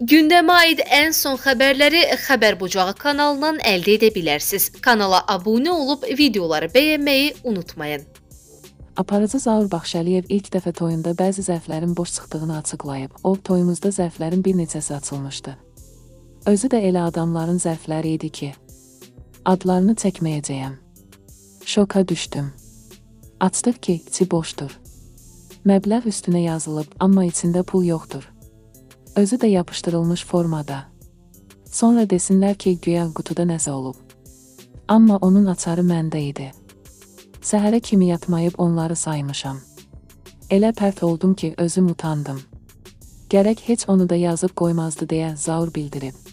Gündəmə aid ən son xəbərləri Xəbər Bucağı kanalından əldə edə bilərsiniz. Kanala abunə olub videoları bəyənməyi unutmayın. Aparıcı Zaur Baxşəliyev ilk dəfə toyunda bəzi zərflərin boş çıxdığını açıqlayıb. O, toyumuzda zərflərin bir neçəsi açılmışdı. Özü də elə adamların zərfləri idi ki, adlarını çəkməyəcəyəm. Şoka düşdüm. Açdıq ki, içi boşdur. Məbləğ üstünə yazılıb, amma içində pul yoxdur. Özü də yapışdırılmış formada. Sonra desinlər ki, güya qutuda nəsə olub. Amma onun açarı məndə idi. Səhərə kimi yatmayıb onları saymışam. Elə pərt oldum ki, özüm utandım. Gərək heç onu da yazıb qoymazdı deyə Zaur bildirib.